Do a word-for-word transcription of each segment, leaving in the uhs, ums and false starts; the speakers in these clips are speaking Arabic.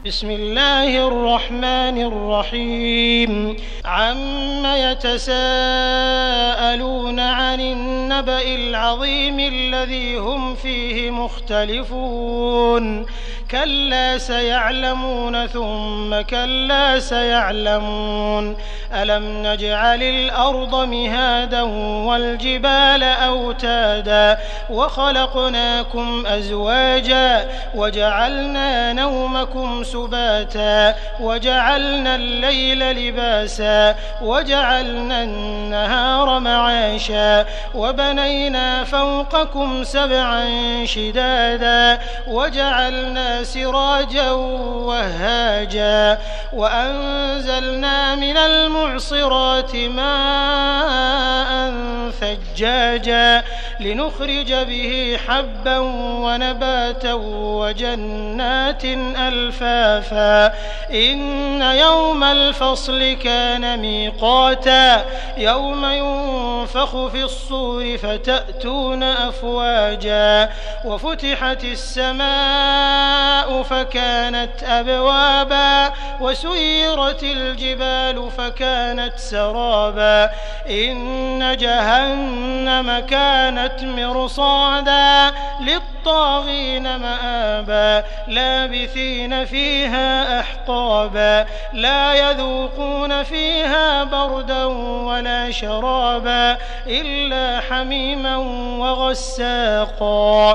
بسم الله الرحمن الرحيم عم يتساءلون عن النبأ العظيم الذي هم فيه مختلفون كلا سيعلمون ثم كلا سيعلمون ألم نجعل الأرض مهادا والجبال أوتادا وخلقناكم أزواجا وجعلنا نومكم سباتا وجعلنا الليل لباسا وجعلنا النهار معاشا وبنينا فوقكم سبعا شدادا وجعلنا سراجا وهاجا وأنزلنا من المعصرات ماء ثجاجا لنخرج به حبا ونباتا وجنات ألفافا إن يوم الفصل كان ميقاتا يوم ينفخ في الصور فتأتون أفواجا وفتحت السماء فكانت أبوابا وسيرت الجبال فكانت سرابا إن جهنم كانت مرصادا للطاغين مآبا لابثين فيها أحقابا لا يذوقون فيها بردا ولا شرابا إلا حميما وغساقا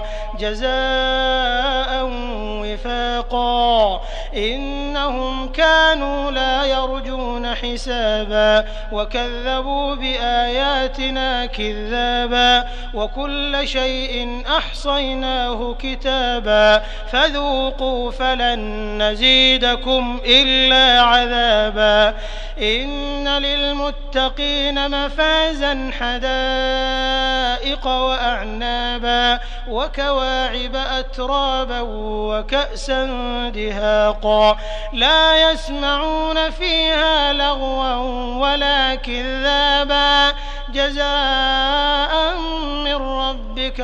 جزاء وفاقا إنهم كانوا لا يرجون حسابا وكذبوا بآياتنا كذابا وكل شيء أحصيناه كتابا فذوقوا فلن نزيدكم إلا عذابا إن للمتقين مفازا حدائق وأعنابا وكواعب أترابا وكأسا دهاقا لا يسمعون فيها لغوا ولا كذابا جزاء من ربك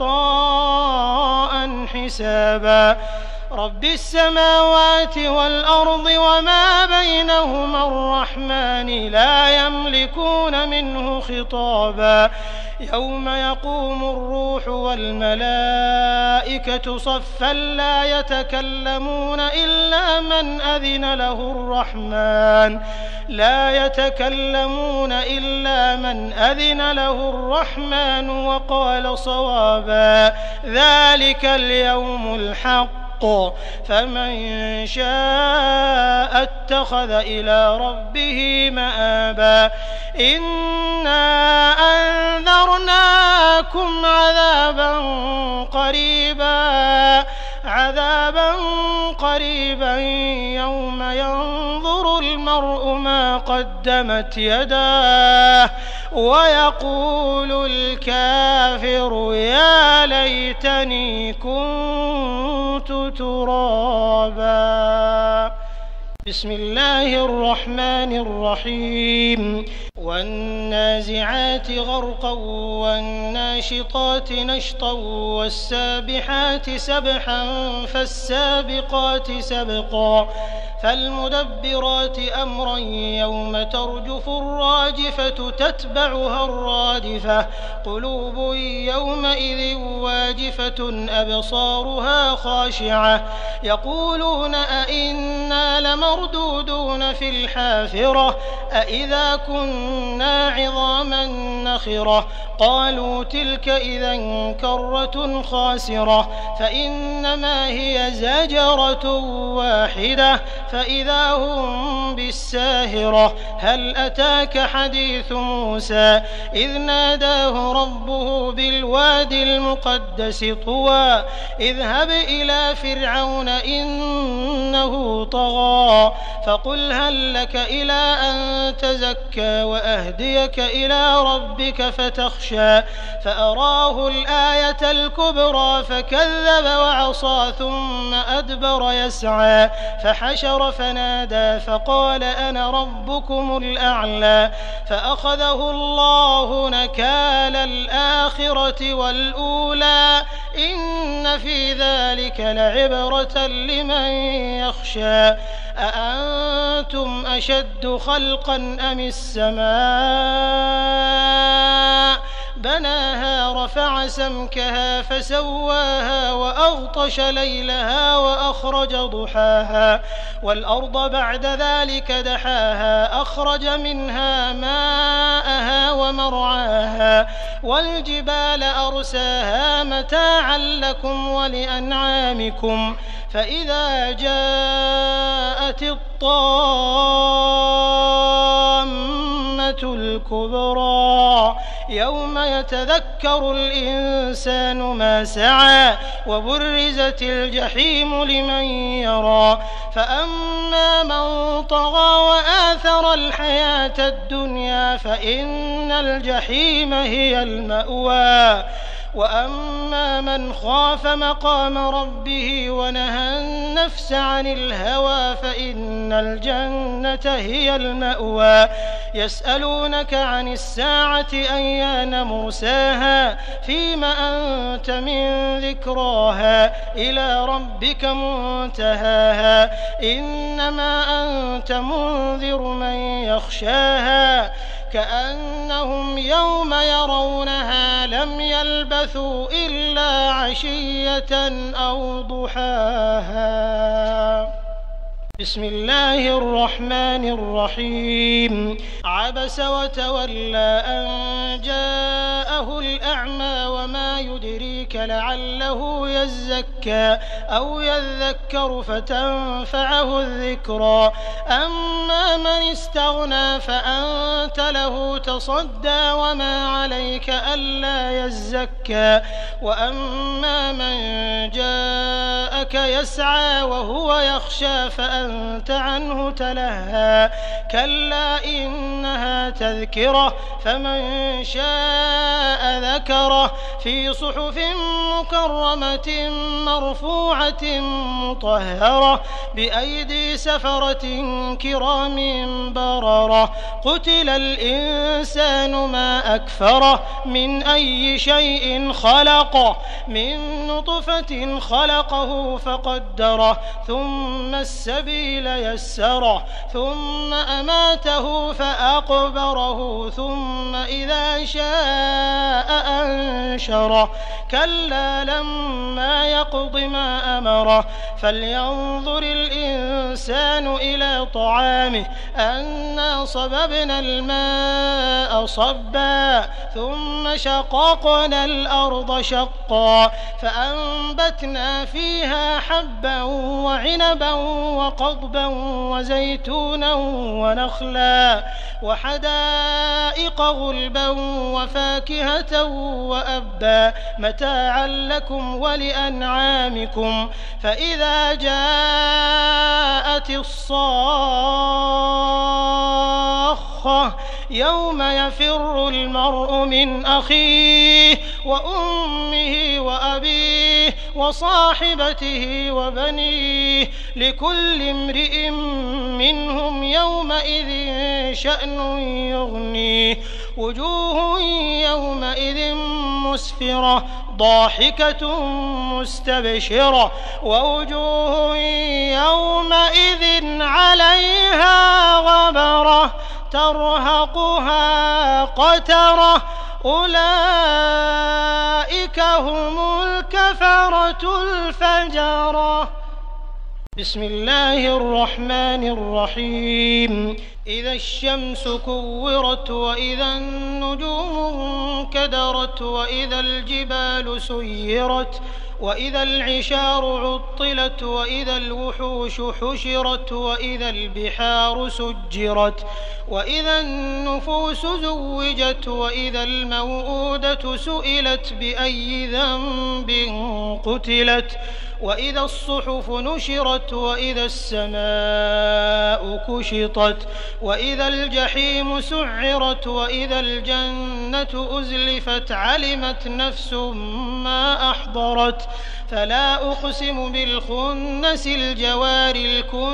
عطاء حسابا رب السماوات والأرض وما بينهما الرحمن لا يملكون منه خطابا يوم يقوم الروح والملائكة صفا لا يتكلمون إلا من أذن له الرحمن لا يتكلمون إلا من أذن له الرحمن وقال صوابا ذلك اليوم الحق فمن شاء اتخذ إلى ربه مآبا إنا أنذرناكم عذابا قريبا عذابا قريبا يوم ينظر المرء ما قدمت يداه ويقول الكافر يا ليتني كنت ترابا بسم الله الرحمن الرحيم والنازعات غرقا والناشطات نشطا والسابحات سبحا فالسابقات سبقا فالمدبرات أمرا يوم ترجف الراجفة تتبعها الرادفة قلوب يومئذ واجفة أبصارها خاشعة يقولون أئنا لمردودون في الحافرة أئذا كنا عظاما نخرة قالوا تلك إذا كرة خاسرة فإنما هي زجرة واحدة فإذا هم بالساهرة هل أتاك حديث موسى إذ ناداه ربه بالوادي المقدس طوى اذهب إلى فرعون إنه طغى فقل هل لك إلى أن تزكى وأهديك إلى ربك فتخشى فأراه الآية الكبرى فكذب وعصى ثم أدبر يسعى فحشر فنادى فقال أنا ربكم الأعلى فأخذه الله نكال الآخرة والأولى إن في ذلك لعبرة لمن يخشى أأنتم أشد خلقا أم السماء بناها رفع سمكها فسواها وأغطش ليلها وأخرج ضحاها والأرض بعد ذلك دحاها أخرج منها ماءها ومرعاها والجبال أرساها متاعا لكم ولأنعامكم فإذا جاءت الطامة الكبرى يوم يتذكر الإنسان ما سعى وبرزت الجحيم لمن يرى فأما من طغى وآثر الحياة الدنيا فإن الجحيم هي المأوى وأما من خاف مقام ربه ونهى النفس عن الهوى فإن الجنة هي المأوى يسألونك عن الساعة أيان مرساها فيم أنت من ذكراها إلى ربك منتهاها إنما أنت منذر من يخشاها كأنهم يوم يرونها لم يلبثوا إلا عشية أو ضحاها. بسم الله الرحمن الرحيم. عبس وتولى أن جاءه الأعمى وما يدريك لعله يزكى أو يذكر فتنفعه الذكرى أما من استغنى فأنت له تصدى وما عليك ألا يزكى وأما من جاءك يسعى وهو يخشى فأنت أنت عنه تلهى كلا إنها تذكرة فمن شاء ذكره في صحف مكرمة مرفوعة مطهرة بأيدي سفرة كرام بررة قتل الإنسان ما أكفره من أي شيء خلقه من نطفة خلقه فقدره ثم السبيل يسره ثم أماته فأقبره ثم إذا شاء أنشره كلا لما يقض ما أمره فلينظر الإنسان إلى طعامه أنا صببنا الماء صبا ثم شققنا الأرض شقا فأنبتنا فيها حبا وعنبا وقضبا وزيتونا ونخلا وحدائق غلبا وفاكهة وأبا متاعا لكم ولأنعامكم فإذا جاءت الصاخة يوم يفر المرء من أخيه وأمه وأبيه وصاحبته وبنيه لكل امرئ منهم يومئذ شأن يغنيه وجوه يومئذ مسفرة ضاحكة مستبشرة ووجوه يومئذ عليها غبرة ترهقها قترة أولئك هم الكفرة الفجرة. بسم الله الرحمن الرحيم. إذا الشمس كورت وإذا النجوم انكدرت وإذا الجبال سيرت وإذا العشار عطلت وإذا الوحوش حشرت وإذا البحار سجرت وإذا النفوس زوجت وإذا الموءودة سئلت بأي ذنب قتلت وإذا الصحف نشرت وإذا السماء كشطت وإذا الجحيم سعرت وإذا الجنة أزلفت علمت نفس ما أحضرت فلا أقسم بالخنس الجوار الكنس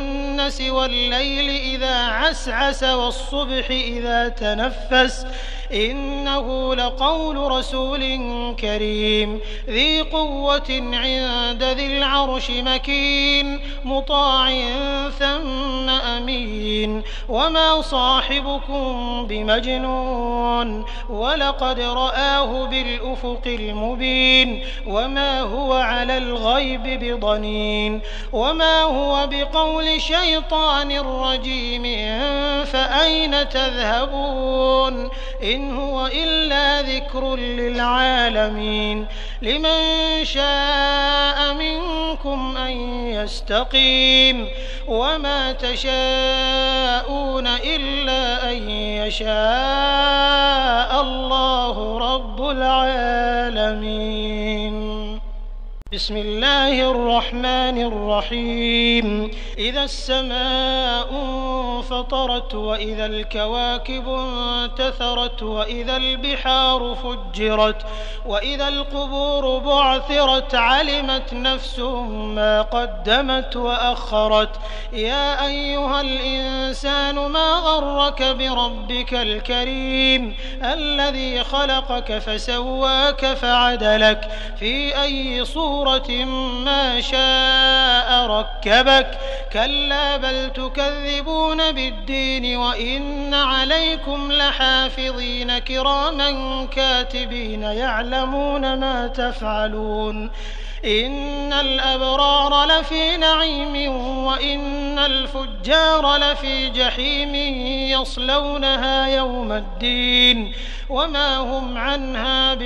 النَّاسِ وَاللَّيْلِ إِذَا عَسْعَسَ وَالصُّبْحِ إِذَا تَنَفَّسَ إِنَّهُ لَقَوْلُ رَسُولٍ كَرِيمٍ ذِي قُوَّةٍ عِندَ ذِي الْعَرْشِ مَكِينٍ مُّطَاعٍ ثَمَّ أَمِينٍ وَمَا صَاحِبُكُم بِمَجْنُونٍ وَلَقَدْ رَآهُ بِالْأُفُقِ الْمُبِينِ وَمَا هُوَ عَلَى الْغَيْبِ بِضَنِينٍ وَمَا هُوَ بِقَوْلِ شَيْطَانٍ رَّجِيمٍ فَأَيْنَ تَذْهَبُونَ إِنْ هُوَ إِلَّا ذِكْرٌ لِّلْعَالَمِينَ لِمَن شَاءَ مِنكُمْ أَن يَسْتَقِيمَ وَمَا تَشَاءُونَ إِلَّا أَن يَشَاءَ اللَّهُ رَبُّ الْعَالَمِينَ بسم الله الرحمن الرحيم إذا السماء انفطرت وإذا الكواكب انتثرت وإذا البحار فجرت وإذا القبور بعثرت علمت نفس ما قدمت وأخرت يا أيها الإنسان ما غرك بربك الكريم الذي خلقك فسواك فعدلك في أي صورة ما شاء ركبك كلا بل تكذبون بالدين وإن عليكم لحافظين كراما كاتبين يعلمون ما تفعلون إن الأبرار لفي نعيم وإن الفجار لفي جحيم يصلونها يوم الدين وما هم عنها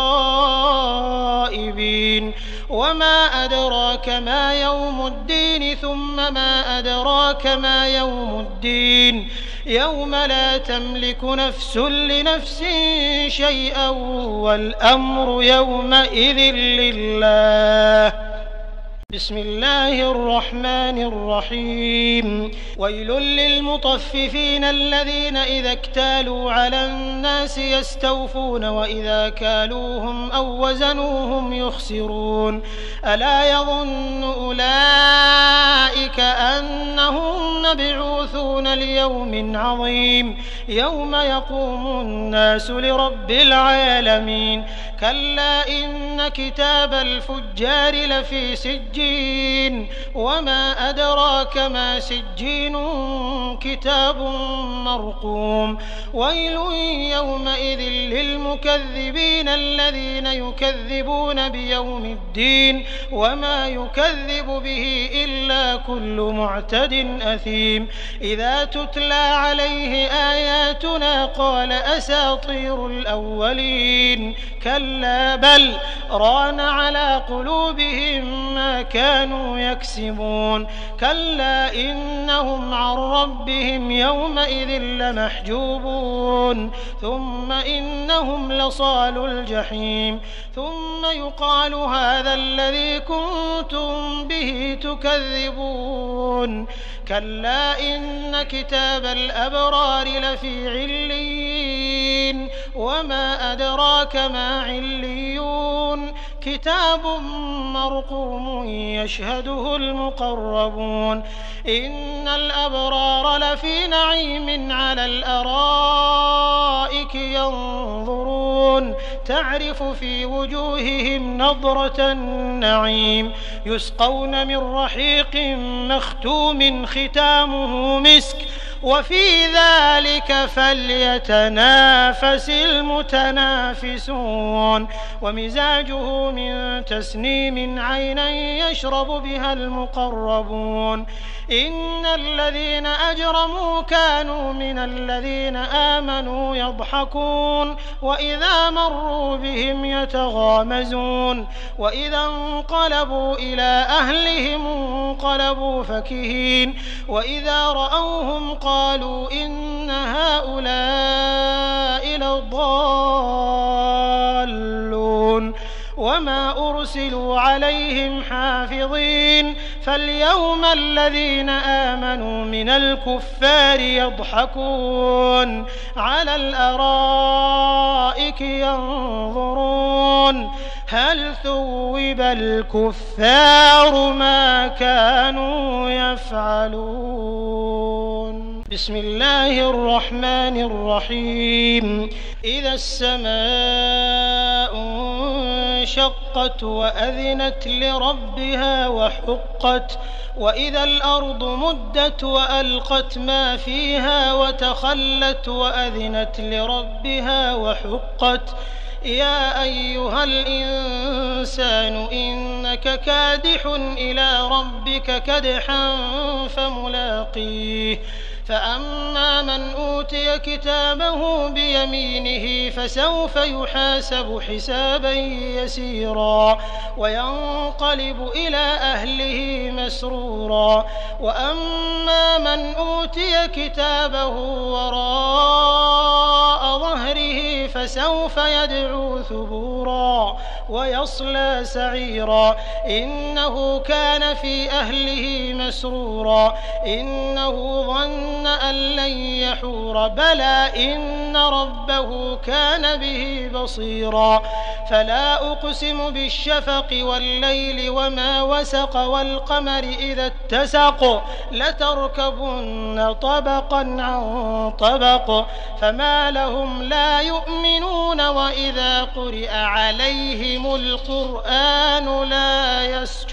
بغائبين وما أدراك ما يوم الدين ثم ما أدراك ما يوم الدين يوم لا تملك نفس لنفس شيئا والأمر يومئذ لله بسم الله الرحمن الرحيم ويل للمطففين الذين إذا اكتالوا على الناس يستوفون وإذا كالوهم أو وزنوهم يخسرون ألا يظن أولئك أنهم مبعوثون ليوم عظيم يوم يقوم الناس لرب العالمين كلا إن كتاب الفجار لفي سجين وما أدراك ما سجين كتاب مرقوم ويل يومئذ للمكذبين الذين يكذبون بيوم الدين وما يكذب به إلا كل معتد أثيم إذا تتلى عليه آياتنا قال أساطير الأولين كلا بل ران على قلوبهم ما كانوا يكسبون كلا إنهم عن ربهم يومئذ لمحجوبون ثم إنهم لصالو الجحيم ثم يقال هذا الذي كنتم به تكذبون كلا إن كتاب الأبرار لفي عليين وما أدراك ما عليون كتاب مرقوم يشهده المقربون إن الأبرار لفي نعيم على الأرائك ينظرون تعرف في وجوههم نضرة النعيم يسقون من رحيق مختوم ختامه مسك وفي ذلك فليتنافس المتنافسون ومزاجه من تسنيم عينا يشرب بها المقربون إن الذين أجرموا كانوا من الذين آمنوا يضحكون وإذا مروا بهم يتغامزون وإذا انقلبوا إلى أهلهم انقلبوا فكهين وإذا رأوهم قالوا إن هؤلاء لضالون وما أرسلوا عليهم حافظين فاليوم الذين آمنوا من الكفار يضحكون على الأرائك ينظرون هل ثوب الكفار ما كانوا يفعلون. بسم الله الرحمن الرحيم. إذا السماء انشقت وأذنت لربها وحقت وإذا الأرض مدت وألقت ما فيها وتخلت وأذنت لربها وحقت يا أيها الإنسان إنك كادح إلى ربك كدحا فملاقيه فأما من أوتي كتابه بيمينه فسوف يحاسب حسابا يسيرا وينقلب إلى أهله مسرورا وأما من أوتي كتابه وراء ظهره فسوف يدعو ثبورا ويصلى سعيرا إنه كان في أهله مسرورا إنه ظن أن لن يحور بلى إن ربه كان به بصيرا فلا أقسم بالشفق والليل وما وسق والقمر إذا اتسق لتركبن طبقا عن طبق فما لهم لا يؤمنون وإذا قرئ عليهم القرآن لا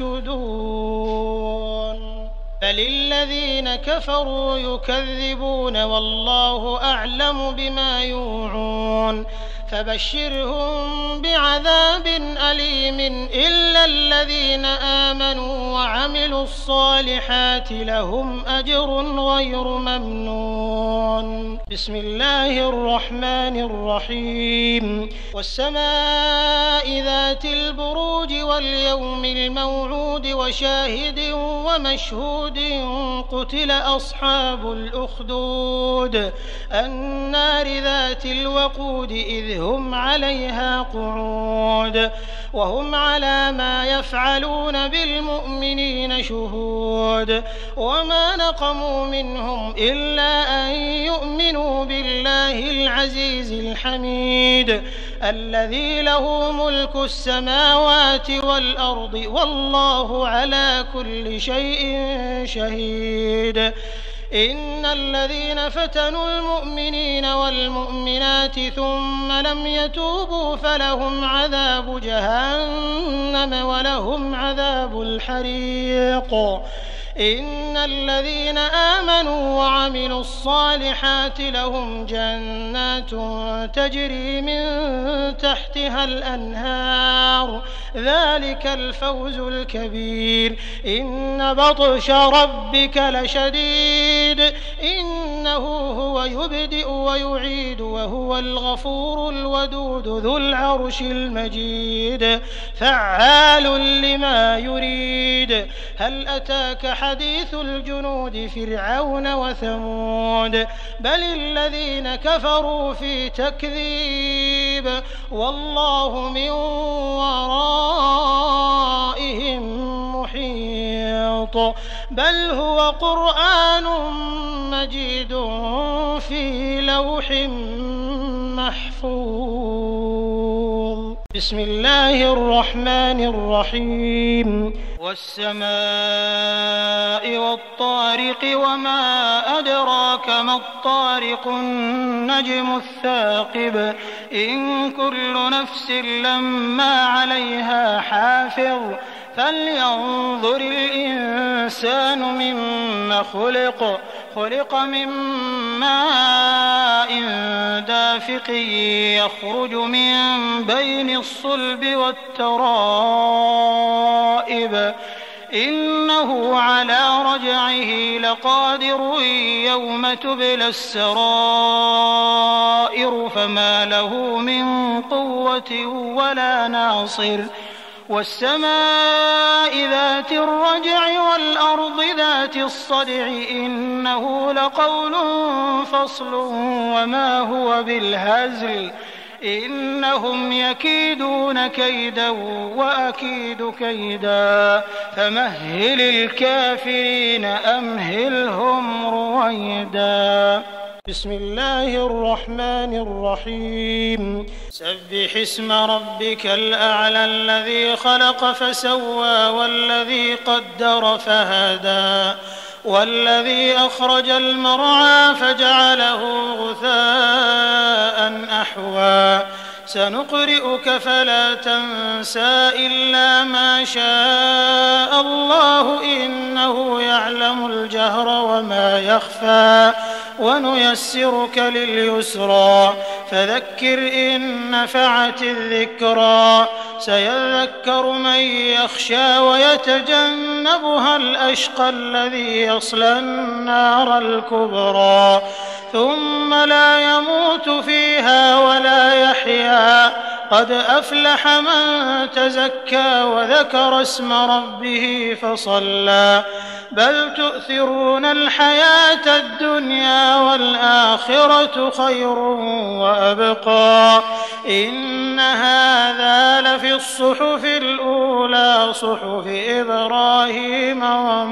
يسجدون بل الذين كفروا يكذبون والله أعلم بما يوعون فبشرهم بعذاب أليم إلا الذين آمنوا وعملوا الصالحات لهم أجر غير ممنون. بسم الله الرحمن الرحيم. والسماء ذات البروج واليوم الموعود وشاهد ومشهود قتل أصحاب الأخدود النار ذات الوقود إذ هم عليها قعود وهم على ما يفعلون بالمؤمنين شهود وما نقموا منهم إلا أن يؤمنوا بالله العزيز الحميد الذي له ملك السماوات والأرض والله على كل شيء شهيد. إن الذين فتنوا المؤمنين والمؤمنات ثم لم يتوبوا فلهم عذاب جهنم ولهم عذاب الحريق. إن الذين آمنوا وعملوا الصالحات لهم جنات تجري من تحتها الأنهار ذلك الفوز الكبير. إن بطش ربك لشديد إنه هو يبدئ ويعيد وهو الغفور الودود ذو العرش المجيد فعال لما يريد. هل أتاك حديث الجنود فرعون وثمود بل الذين كفروا في تكذيب والله من ورائهم محيط بل هو قرآن مجيد في لوح محفوظ. بسم الله الرحمن الرحيم. والسماء والطارق وما أدراك ما الطارق النجم الثاقب إن كل نفس لما عليها حافظ فلينظر الإنسان مما خلق خلق من ماء دافق يخرج من بين الصلب والترائب إنه على رجعه لقادر يوم تبلى السرائر فما له من قوة ولا ناصر. والسماء ذات الرجع والأرض ذات الصدع إنه لقول فصل وما هو بالهزل إنهم يكيدون كيدا وأكيد كيدا فمهل الكافرين أمهلهم رويدا. بسم الله الرحمن الرحيم. سبح اسم ربك الأعلى الذي خلق فسوى والذي قدر فهدى والذي أخرج المرعى فجعله غثاء أحوى سنقرئك فلا تنسى إلا ما شاء الله إنه يعلم الجهر وما يخفى ونيسرك لليسرى فذكر إن نفعت الذكرى سيذكر من يخشى ويتجنبها الأشقى الذي يصلى النار الكبرى ثم لا يموت فيها ولا يحيا قد أفلح من تزكى وذكر اسم ربه فصلى بل تؤثرون الحياة الدنيا والآخرة خير وأبقى إن هذا لفي الصحف الأولى صحف إبراهيم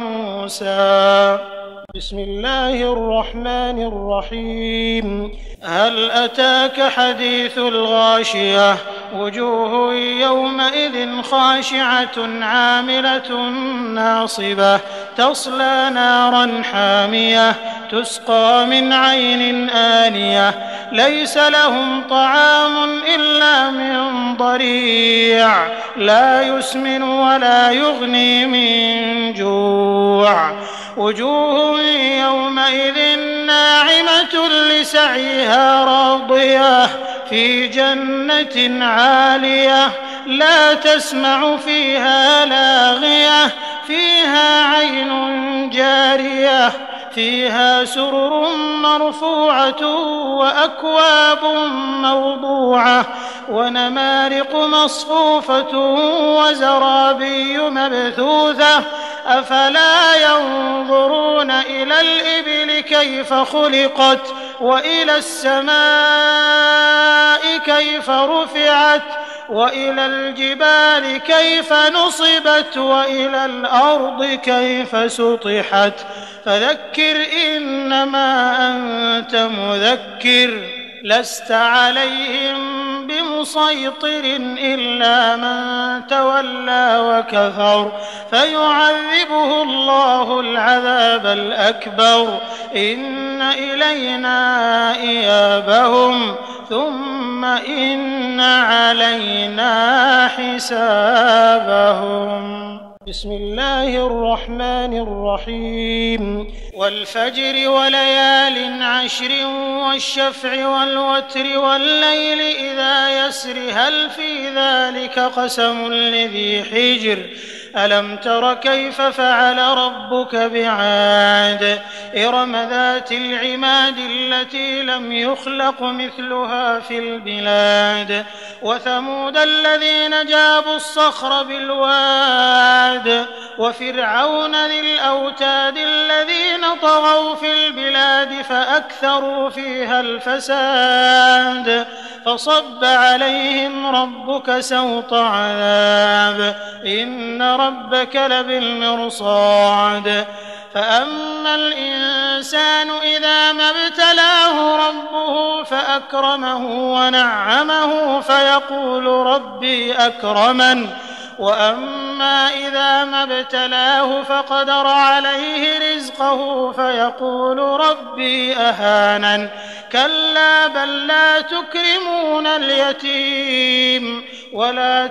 وموسى. بسم الله الرحمن الرحيم. هل أتاك حديث الغاشية وجوه يومئذ خاشعة عاملة ناصبة تصلى نارا حامية تسقى من عين آنية ليس لهم طعام إلا من ضريع لا يسمن ولا يغني من جوع وجوه يومئذ ناعمة لسعيها راضية في جنة عالية لا تسمع فيها لاغية فيها عين جارية فيها سرر مرفوعة وأكواب موضوعة ونمارق مصفوفة وزرابي مبثوثة أفلا ينظرون إلى الإبل كيف خلقت وإلى السماء كيف رفعت وإلى الجبال كيف نصبت وإلى الأرض كيف سطحت فذكر إنما أنت مذكر لست عليهم بمسيطر إلا من تولى وكفر فيعذبه الله العذاب الأكبر إن إلينا إيابهم ثم إن علينا حسابهم. بسم الله الرحمن الرحيم. والفجر وليال عشر والشفع والوتر والليل إذا يسر هل في ذلك قسم لذي حجر ألم تر كيف فعل ربك بعاد إرم ذات العماد التي لم يخلق مثلها في البلاد وثمود الذين جابوا الصخر بالواد وفرعون ذي الأوتاد الذين طغوا في البلاد فأكثروا فيها الفساد فصب عليهم ربك سوط عذاب إن ربك لبالمرصاد فأما الإنسان إذا ما ابتلاه ربه فأكرمه ونعمه فيقول ربي أكرمن وأما إذا ما ابتلاه فقدر عليه رزقه فيقول ربي أهانن كلا بل لا تكرمون اليتيم ولا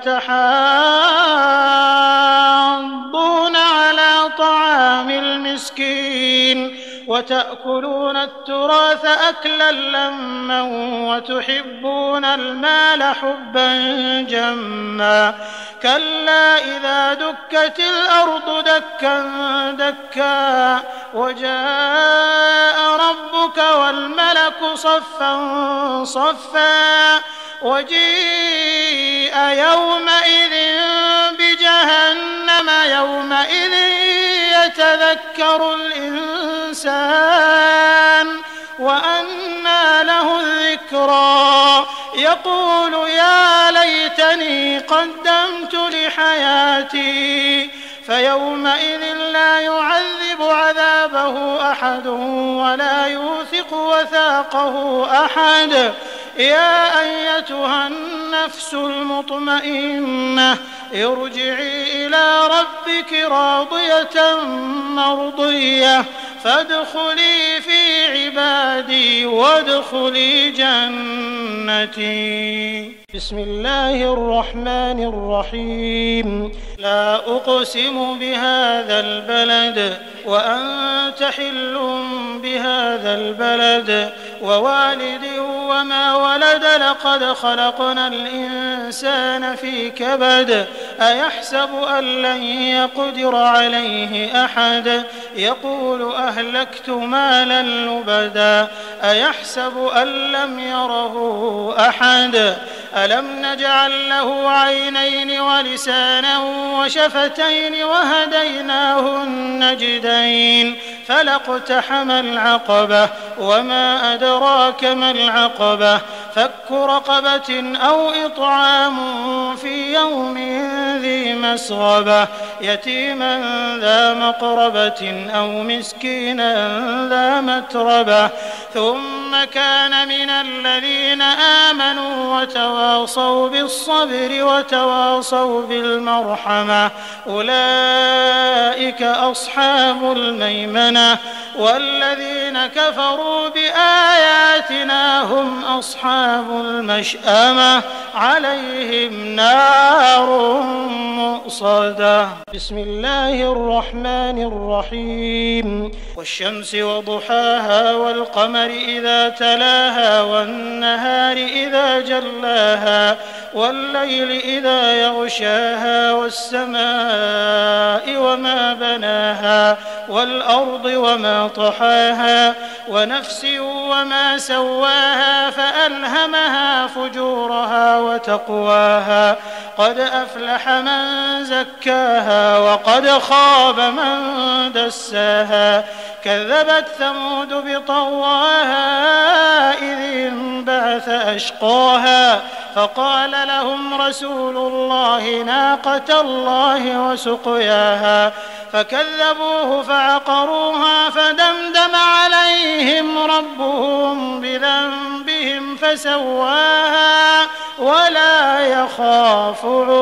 تحاضون على طعام المسكين وتأكلون التراث أكلا لما وتحبون المال حبا جما كلا إذا دكت الأرض دكا دكا وجاء ربك والملك صفا صفا وجيء يومئذ بجهنم يومئذ يتذكر الإنسان وأنى له الذكرى يقول يا ليتني قدمت لحياتي فيومئذ لا يعذب عذابه أحد ولا يوثق وثاقه أحد. يا أيتها النفس المطمئنة ارجعي إلى ربك راضية مرضية فادخلي في عبادي وادخلي جنتي. بسم الله الرحمن الرحيم. لا أقسم بهذا البلد وأنت حل بهذا البلد ووالد وما ولد لقد خلقنا الإنسان في كبد. أيحسب أن لن يقدر عليه أحد يقول أهلكت مالا لبدا أيحسب أن لم يره أحد ألم نجعل له عينين ولسانا وشفتين وهديناه النجدين فلاقتحم العقبة وما أدراك ما العقبة فك رقبة أو إطعام في يوم ذي مسغبة يتيما ذا مقربة أو مسكينا ذا متربة ثم كان من الذين آمنوا وتواصوا بالصبر وتواصوا بالمرحمة أولئك أصحاب الميمنة والذين كفروا بآياتنا هم أصحاب المشأمة عليهم نار مؤصدة. بسم الله الرحمن الرحيم. والشمس وضحاها والقمر إذا تلاها والنهار إذا جلاها والليل إذا يغشاها والسماء وما بناها والأرض وما طحاها ونفس وما سواها فألهمها فجورها وتقواها قد أفلح من زكاها وقد خاب من دساها كذبت ثمود بطغواها إذ انبعث أشقاها فقال لهم رسول الله ناقة الله وسقياها فكذبوه فعقروها فدمدم عليهم ربهم بذنبهم فسواها ولا يخاف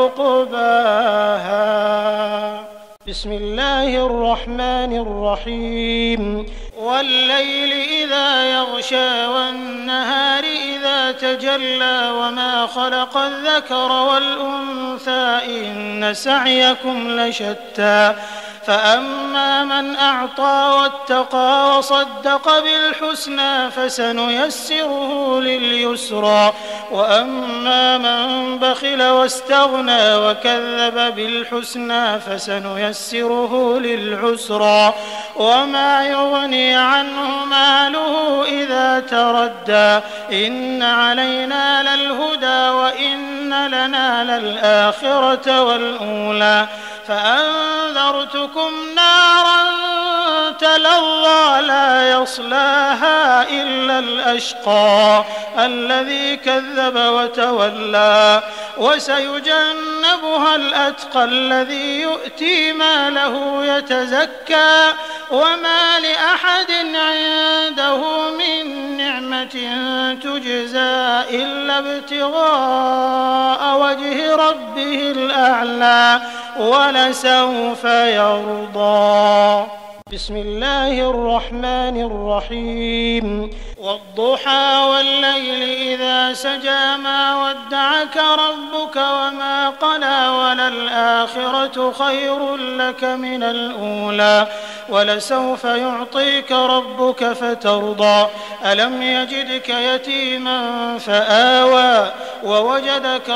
عقباها. بسم الله الرحمن الرحيم. والليل إذا يغشى والنهار إذا تجلى وما خلق الذكر والأنثى إن سعيكم لشتى فأما من أعطى واتقى وصدق بالحسنى فسنيسره لليسرى وأما من بخل واستغنى وكذب بالحسنى فسنيسره للعسرى وما يغني عنه ماله إذا تردى إن علينا للهدى وإن لنا للآخرة والأولى فأنذرتكم نارا تلظى لا يصلاها إلا الأشقى الذي كذب وتولى وسيجنبها الأتقى الذي يؤتي ماله يتزكى وما لأحد عنده من نعمة تجزى إلا ابتغاء وجه ربه الأعلى ولسوف يرضى. بسم الله الرحمن الرحيم. والضحى والليل إذا سجى ما ودعك ربك وما قلى وللآخرة خير لك من الأولى ولسوف يعطيك ربك فترضى ألم يجدك يتيما فآوى ووجدك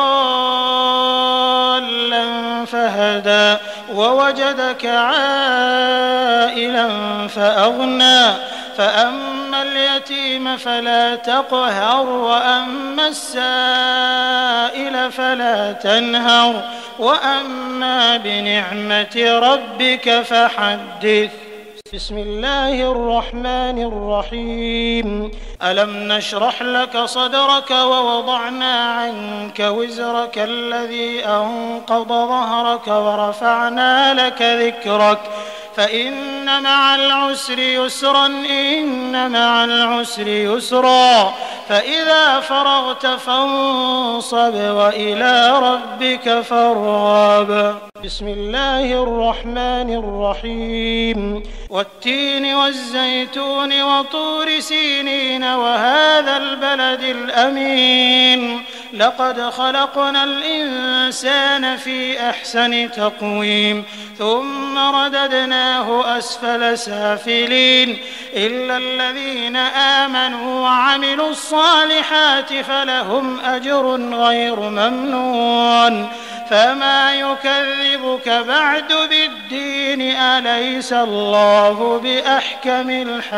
ضالا فهدى ووجدك عائلا فأغنى فأما اليتيم فلا تقهر وأما السائل فلا تنهر وأما بنعمة ربك فحدث. بسم الله الرحمن الرحيم ألم نشرح لك صدرك ووضعنا عنك وزرك الذي أنقض ظهرك ورفعنا لك ذكرك فإن مع العسر يسرا إن مع العسر يسرا فإذا فرغت فانصب وإلى ربك فارغب بسم الله الرحمن الرحيم والتين والزيتون وطور سينين وهذا البلد الأمين لقد خلقنا الإنسان في أحسن تقويم ثم رددناه أسفل سافلين إلا الذين آمنوا وعملوا الصالحات فلهم أجر غير ممنون فما يكذبك بعد بالدين أليس الله بأحكم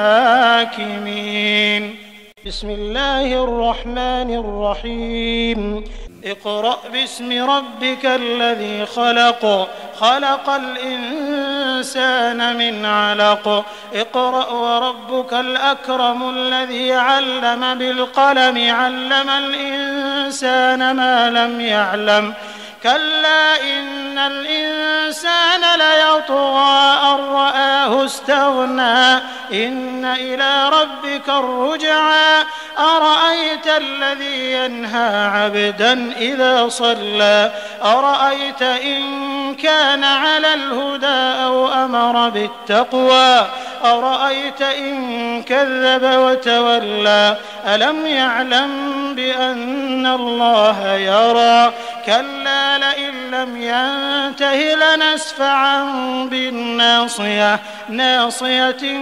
الحاكمين بسم الله الرحمن الرحيم اقرأ باسم ربك الذي خلق خلق الإنسان من علق اقرأ وربك الأكرم الذي علم بالقلم علم الإنسان ما لم يعلم كلا إن الإنسان ليطغى أن رآه استغنى إن إلى ربك الرجعى أرأيت الذي ينهى عبدا إذا صلى أرأيت إن كان على الهدى أو أمر بالتقوى أرأيت إن كذب وتولى ألم يعلم بأن الله يرى كلا لئن لم ينته لنسفعا بالناصية ناصية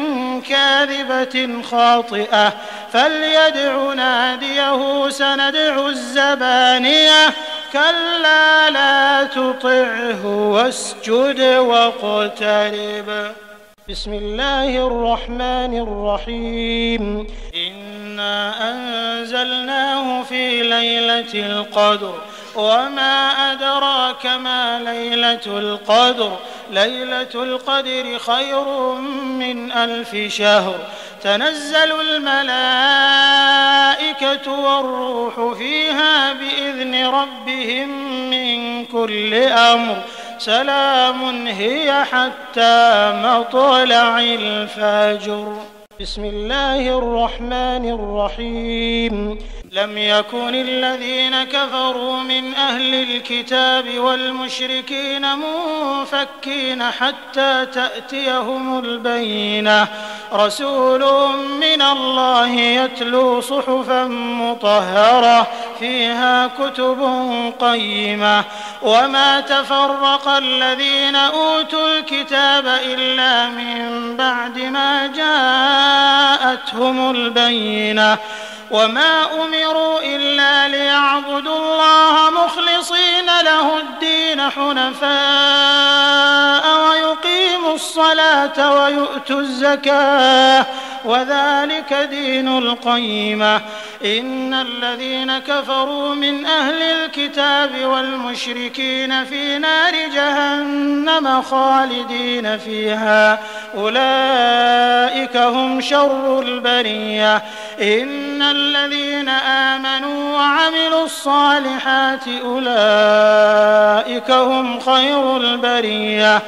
كاذبة خاطئة فليدع ناديه سندع الزبانية كلا لا تطعه واسجد واقترب بسم الله الرحمن الرحيم إنا أنزلناه في ليلة القدر وما أدراك ما ليلة القدر ليلة القدر خير من ألف شهر تنزل الملائكة والروح فيها بإذن ربهم من كل أمر سلام هي حتى مطلع الفجر بسم الله الرحمن الرحيم لم يكن الذين كفروا من أهل الكتاب والمشركين منفكين حتى تأتيهم البينة رسول من الله يتلو صحفا مطهرة فيها كتب قيمة وما تفرق الذين أوتوا الكتاب إلا من بعد ما جاءتهم البينة وما أمروا إلا ليعبدوا الله مخلصين له الدين حنفاء ويقيموا الصلاة ويؤتوا الزكاة وذلك دين القيمة إن الذين كفروا من أهل الكتاب والمشركين في نار جهنم خالدين فيها أولئك هم شر البرية إن الذين آمنوا وعملوا الصالحات أولئك هم خير البرية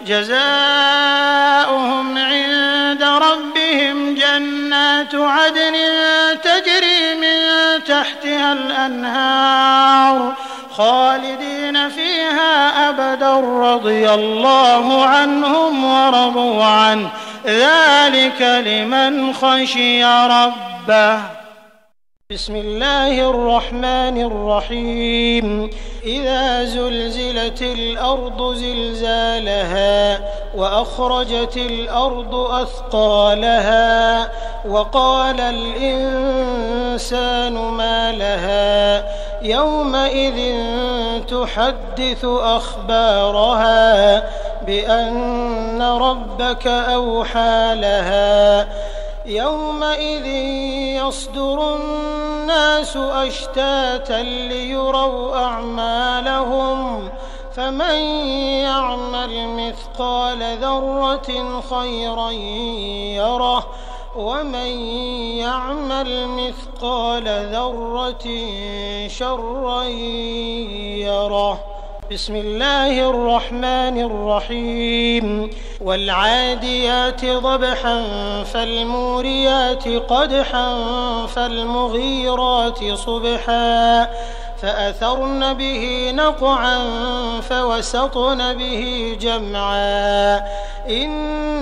جزاؤهم عند ربهم جنات عدن تجري من تحتها الأنهار خالدين فيها أبدا رضي الله عنهم ورضوا عنه ذلك لمن خشي ربه بسم الله الرحمن الرحيم إذا زلزلت الأرض زلزالها وأخرجت الأرض أثقالها وقال الإنسان ما لها يومئذ تحدث أخبارها بأن ربك أوحى لها يومئذ يصدر الناس أشتاتا ليروا أعمالهم فمن يعمل مثقال ذرة خيرا يره ومن يعمل مثقال ذرة شرا يره. بسم الله الرحمن الرحيم. والعاديات ضبحا فالموريات قدحا فالمغيرات صبحا فأثرن به نقعا فوسطن به جمعا إن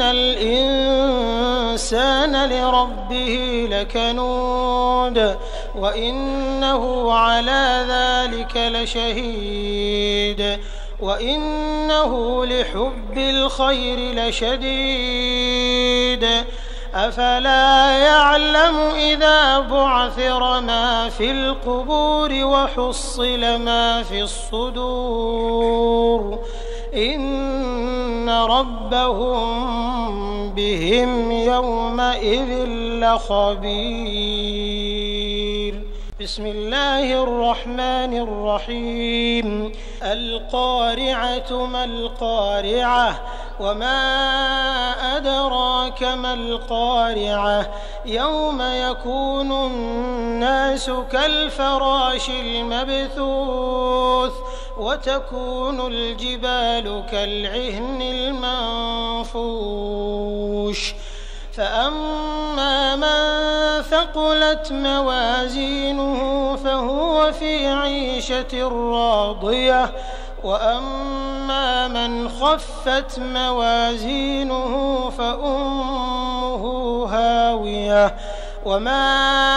الإنسان لربه لكنود وإنه على ذلك لشهيد وإنه لحب الخير لشديد أفلا يعلم إذا بعثر ما في القبور وحصل ما في الصدور إن ربهم بهم يومئذ لخبير. بسم الله الرحمن الرحيم. القارعة ما القارعة وما أدراك ما القارعة يوم يكون الناس كالفراش المبثوث وتكون الجبال كالعهن المنفوش فأما من ثقلت موازينه فهو في عيشة راضية وأما من خفت موازينه فأمه هاوية وما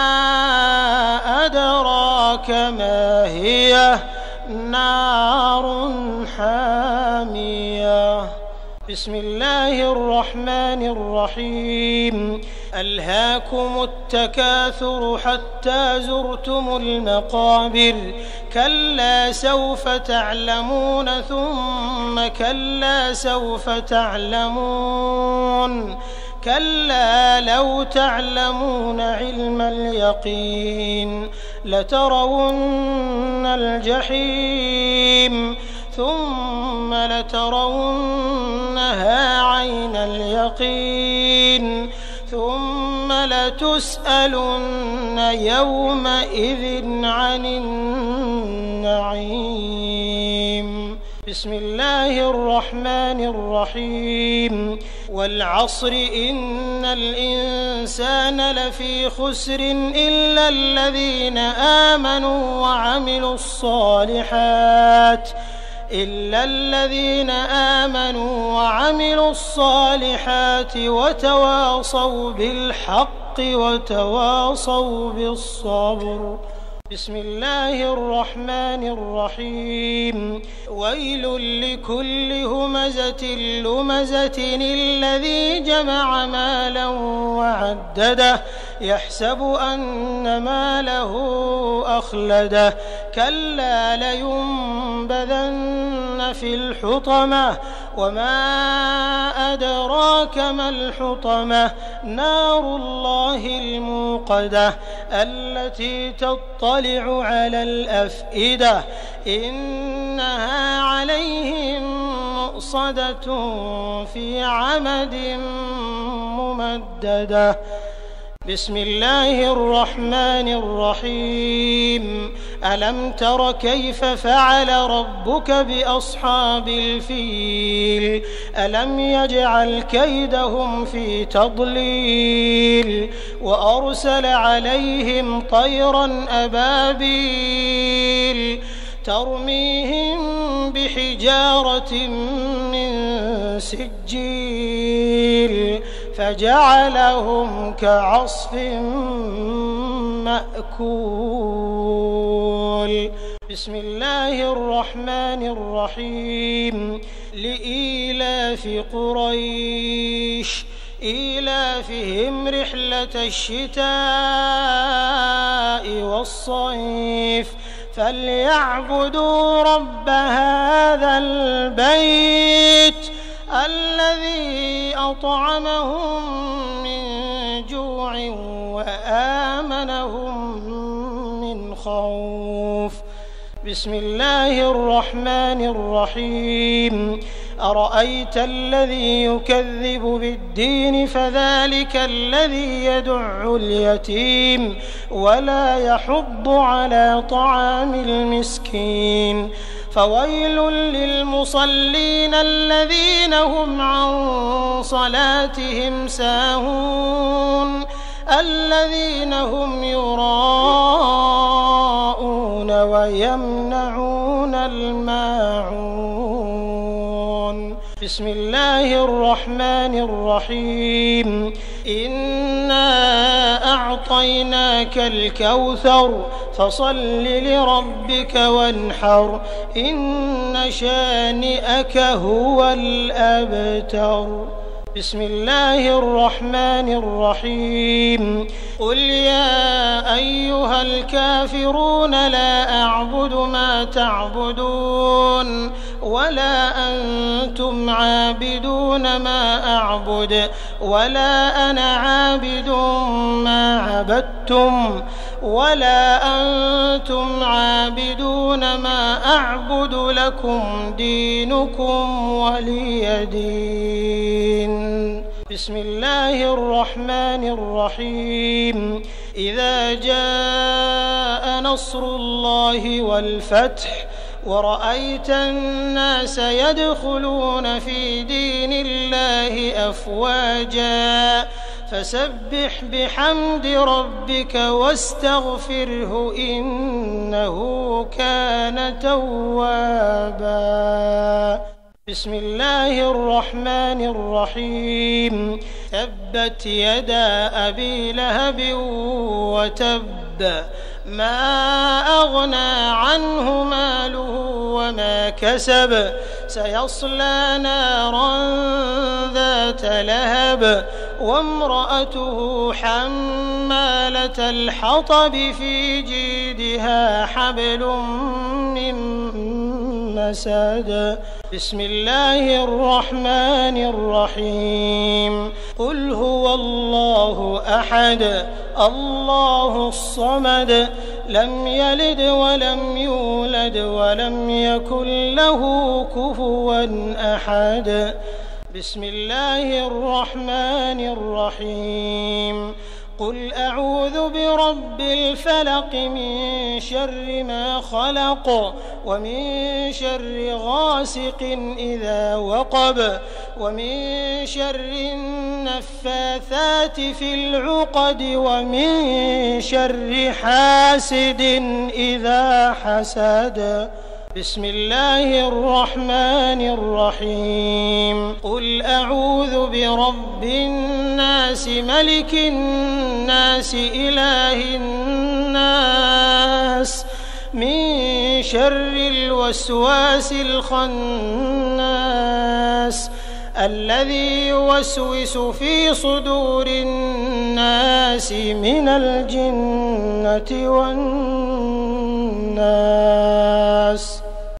أدراك ما هي نار حامية. بسم الله الرحمن الرحيم. ألهاكم التكاثر حتى زرتم المقابر كلا سوف تعلمون ثم كلا سوف تعلمون كلا لو تعلمون علم اليقين لترون الجحيم ثم لترونها عين اليقين ثم لتسألن يومئذ عن النعيم. بسم الله الرحمن الرحيم. والعصر إن الإنسان لفي خسر إلا الذين آمنوا وعملوا الصالحات إلا الذين آمنوا وعملوا الصالحات وتواصوا بالحق وتواصوا بالصبر. بسم الله الرحمن الرحيم. ويل لكل همزة لمزة الذي جمع مالا وعدده يحسب أن ماله أخلده كلا لينبذن في الحطمة وما أدراك ما الحطمة نار الله الموقدة التي تطلع على الأفئدة إنها عليهم مؤصدة في عمد ممددة. بسم الله الرحمن الرحيم. ألم تر كيف فعل ربك بأصحاب الفيل ألم يجعل كيدهم في تضليل وأرسل عليهم طيرا أبابيل ترميهم بحجارة من سجيل فجعلهم كعصف مأكول. بسم الله الرحمن الرحيم. لإيلاف قريش إيلافهم رحلة الشتاء والصيف فليعبدوا رب هذا البيت الذي أطعمهم من جوع وآمنهم من خوف. بسم الله الرحمن الرحيم أرأيت الذي يكذب بالدين فذلك الذي يدع اليتيم ولا يحض على طعام المسكين فويل للمصلين الذين هم عن صلاتهم ساهون الذين هم يراءون ويمنعون الماعون بسم الله الرحمن الرحيم إنا أعطيناك الكوثر فصل لربك وانحر إن شانئك هو الأبتر بسم الله الرحمن الرحيم قل يا أيها الكافرون لا أعبد ما تعبدون ولا أنتم عابدون ما أعبد ولا أنا عابد ما عبدتم ولا أنتم عابدون ما أعبد لكم دينكم ولي دين بسم الله الرحمن الرحيم إذا جاء نصر الله والفتح ورأيت الناس يدخلون في دين الله أفواجا فسبح بحمد ربك واستغفره إنه كان توابا بسم الله الرحمن الرحيم تبت يدا أبي لهب وتب ما أغنى عنه ماله وما كسب سيصلى نارا ذات لهب وامرأته حمالة الحطب في جيدها حبل من مسد بسم الله الرحمن الرحيم قل هو الله أحد الله الصمد لم يلد ولم يولد ولم يكن له كفوا أحد بسم الله الرحمن الرحيم قل أعوذ برب الفلق من شر ما خلق ومن شر غاسق إذا وقب ومن شر النفاثات في العقد ومن شر حاسد إذا حسد بسم الله الرحمن الرحيم قل أعوذ برب الناس ملك الناس إله الناس من شر الوسواس الخناس الذي يوسوس في صدور الناس من الجنة والناس